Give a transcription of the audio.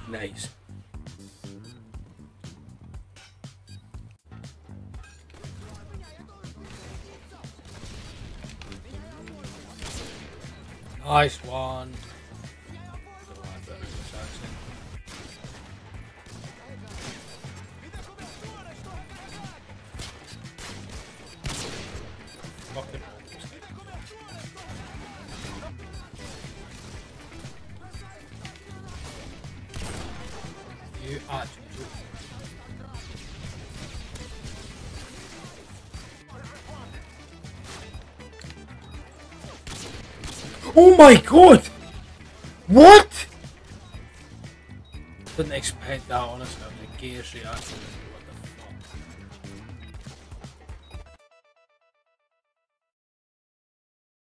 Nice. Nice one. Fucking you actually. Oh my god! What? Didn't expect that, honestly. That was a gayest reaction.